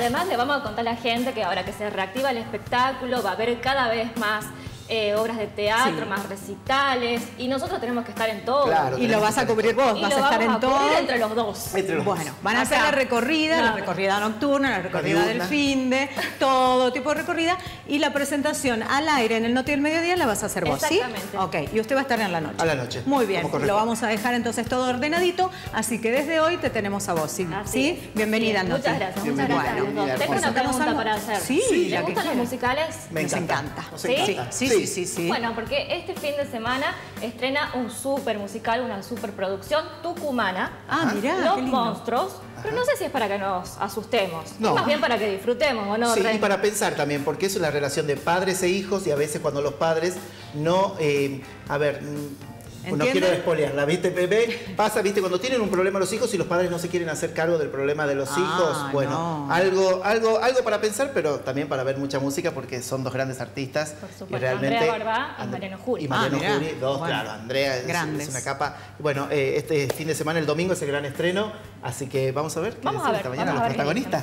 además le vamos a contar a la gente que ahora que se reactiva el espectáculo va a haber cada vez más obras de teatro, más recitales, y nosotros tenemos que estar en todo. Claro, y lo vas a cubrir vos, vas a estar en todo. Entre los dos. Bueno, van a hacer la recorrida nocturna, la recorrida del finde, todo tipo de recorrida, y la presentación al aire en el Noti del Mediodía la vas a hacer vos, ¿sí? Exactamente. Ok, y usted va a estar en la noche. A la noche. Muy bien, lo vamos a dejar entonces todo ordenadito, así que desde hoy te tenemos a vos, ¿sí? ¿Sí? Bienvenida, Noti. Muchas gracias, muchas gracias. Bienvenida, Tengo una pregunta para hacer. Sí, ¿Le gustan los musicales? Nos encanta. Sí. Bueno, porque este fin de semana estrena un súper musical, una súper producción tucumana. Ah, mirá, Los qué lindo. Monstruos. Pero no sé si es para que nos asustemos. No. Más bien para que disfrutemos, ¿o no? Sí, y para pensar también, porque es una relación de padres e hijos, y a veces cuando los padres no... no quiero despolearla, ¿viste, Pepe? Pasa, ¿viste? Cuando tienen un problema los hijos y los padres no se quieren hacer cargo del problema de los hijos. Bueno, no. algo para pensar, pero también para ver mucha música, porque son dos grandes artistas. Por supuesto, y realmente, Andrea Barbá y Mariano Juri. Y Mariano Juri, dos, bueno, claro. Andrea es una capa. Bueno, este fin de semana, el domingo, es el gran estreno. Así que vamos a ver qué decir esta mañana los protagonistas.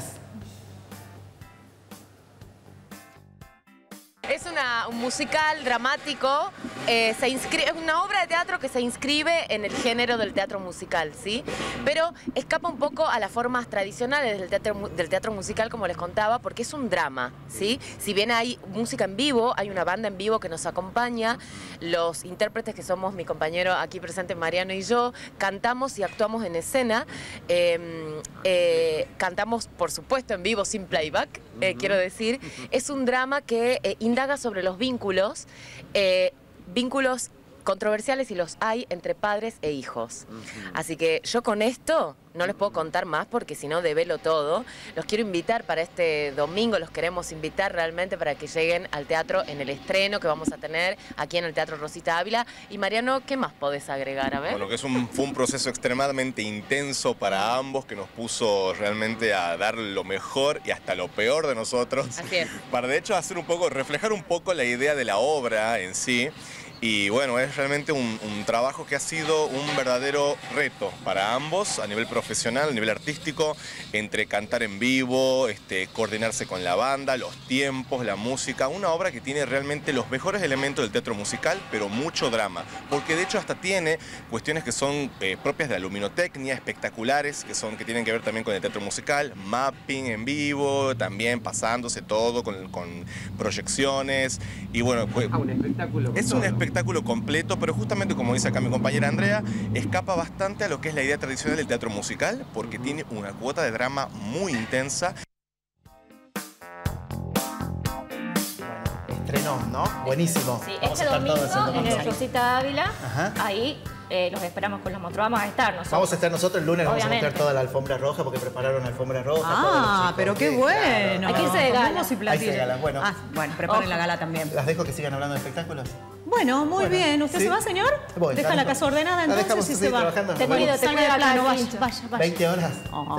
Es un musical dramático, es una obra de teatro que se inscribe en el género del teatro musical, ¿sí? Pero escapa un poco a las formas tradicionales del teatro musical, como les contaba, porque es un drama, ¿sí? Si bien hay música en vivo, hay una banda en vivo que nos acompaña, los intérpretes que somos mi compañero aquí presente, Mariano, y yo, cantamos y actuamos en escena, cantamos, por supuesto, en vivo, sin playback, quiero decir. Es un drama que indaga sobre los vínculos controversiales, y los hay entre padres e hijos. Así que yo con esto no les puedo contar más, porque si no develo todo. Los quiero invitar para este domingo, los queremos invitar realmente para que lleguen al teatro en el estreno que vamos a tener aquí en el Teatro Rosita Ávila. Y Mariano, ¿qué más podés agregar? A ver. Bueno, que fue un proceso extremadamente intenso para ambos, que nos puso realmente a dar lo mejor y hasta lo peor de nosotros. Así es. Para de hecho reflejar un poco la idea de la obra en sí. Y bueno, es realmente un trabajo que ha sido un verdadero reto para ambos a nivel profesional, a nivel artístico, entre cantar en vivo, coordinarse con la banda, los tiempos, la música. Una obra que tiene realmente los mejores elementos del teatro musical, pero mucho drama, porque de hecho hasta tiene cuestiones que son propias de la luminotecnia, espectaculares, que tienen que ver también con el teatro musical, mapping en vivo, también pasándose todo con proyecciones. Y bueno, un espectáculo. Es un espectáculo completo, pero justamente como dice acá mi compañera Andrea, escapa bastante a lo que es la idea tradicional del teatro musical, porque tiene una cuota de drama muy intensa. Estrenó, ¿no? Buenísimo. Sí, Vamos este a estar domingo todos el en domingo. el Rosita Ávila, Ajá. ahí los esperamos con los monstruos. Vamos a estar nosotros. Vamos a estar nosotros el lunes, vamos a Obviamente. mostrar toda la alfombra roja, porque prepararon la alfombra roja. todos los Ah, chicos, pero qué sí, bueno. Hay que irse de gala. Comemos y Hay que irse de platillos. gala, bueno. Bueno, preparen la gala también. ¿Las dejo que sigan hablando de espectáculos? Bueno, muy bien. ¿Usted ¿sí? se va, señor? Voy, Deja la casa ordenada, la entonces, dejamos y así se va. trabajando. Te Bueno. cuido, te Salga cuido de plano, acá, vaya. 20 horas.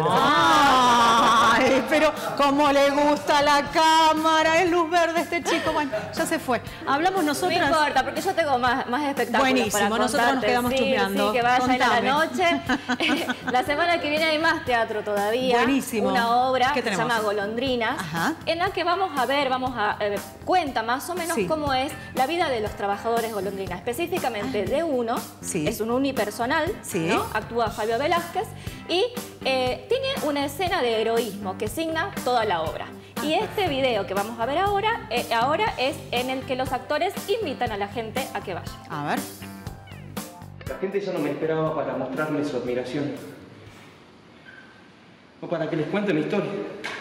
Ay, pero cómo le gusta la cámara, es luz verde este chico. Bueno, ya se fue. Hablamos No nosotras. importa, porque yo tengo más espectáculos. Buenísimo, para nosotros nos contarte. quedamos chusmeando. Sí, que vayan a la Contame. noche. La semana que viene hay más teatro todavía. Buenísimo. Una obra ¿Qué que se tenemos? llama Golondrinas, Ajá. en la que vamos a ver, cuenta más o menos Sí. cómo es la vida de los trabajadores golondrinas, específicamente de uno. Sí. Es un unipersonal, Sí. ¿no? Actúa Fabio Velázquez y tiene una escena de heroísmo que signa toda la obra. Y este video que vamos a ver ahora es en el que los actores invitan a la gente a que vaya. A ver. La gente ya no me esperaba para mostrarme su admiración. O para que les cuente mi historia.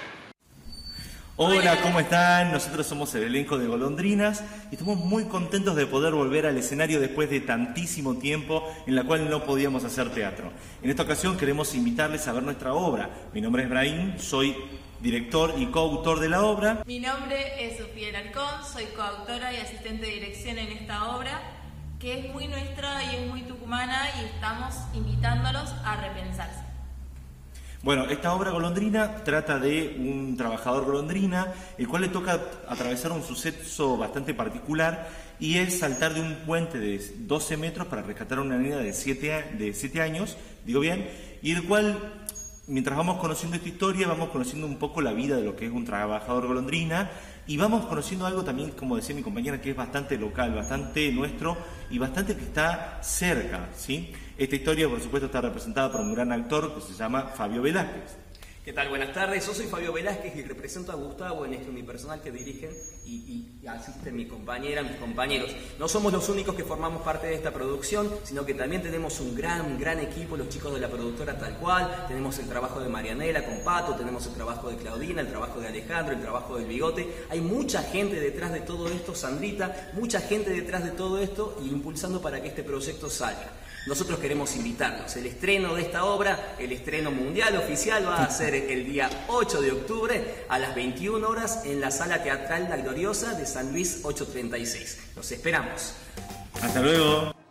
Hola, ¿cómo están? Nosotros somos el elenco de Golondrinas y estamos muy contentos de poder volver al escenario después de tantísimo tiempo en la cual no podíamos hacer teatro. En esta ocasión queremos invitarles a ver nuestra obra. Mi nombre es Brahim, soy director y coautor de la obra. Mi nombre es Sofía Alarcón, soy coautora y asistente de dirección en esta obra, que es muy nuestra y es muy tucumana, y estamos invitándolos a repensarse. Bueno, esta obra Golondrina trata de un trabajador golondrina, el cual le toca atravesar un suceso bastante particular, y es saltar de un puente de 12 metros para rescatar a una niña de 7 años, digo bien, y el cual mientras vamos conociendo esta historia, vamos conociendo un poco la vida de lo que es un trabajador golondrina y vamos conociendo algo también, como decía mi compañera, que es bastante local, bastante nuestro y bastante que está cerca, ¿sí? Esta historia, por supuesto, está representada por un gran actor que se llama Fabio Velázquez. ¿Qué tal? Buenas tardes, yo soy Fabio Velázquez y represento a Gustavo en este unipersonal que dirigen y asisten mi compañera, mis compañeros. No somos los únicos que formamos parte de esta producción, sino que también tenemos un gran equipo, los chicos de la productora Tal Cual, tenemos el trabajo de Marianela con Pato, tenemos el trabajo de Claudina, el trabajo de Alejandro, el trabajo del Bigote. Hay mucha gente detrás de todo esto, Sandrita, mucha gente detrás de todo esto y impulsando para que este proyecto salga. Nosotros queremos invitarlos. El estreno de esta obra, el estreno mundial oficial, va a ser el día 8 de octubre a las 21 horas en la Sala Teatral La Gloriosa de San Luis 836. Los esperamos. Hasta luego.